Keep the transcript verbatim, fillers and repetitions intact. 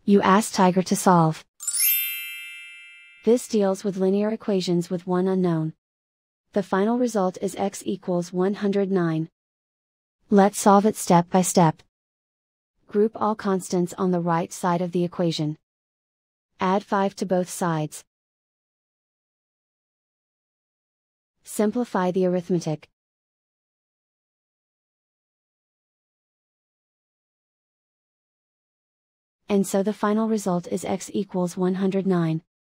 You ask Tiger to solve. This deals with linear equations with one unknown. The final result is x equals one hundred nine. Let's solve it step by step. Group all constants on the right side of the equation. Add five to both sides. Simplify the arithmetic. And so the final result is x equals one hundred nine.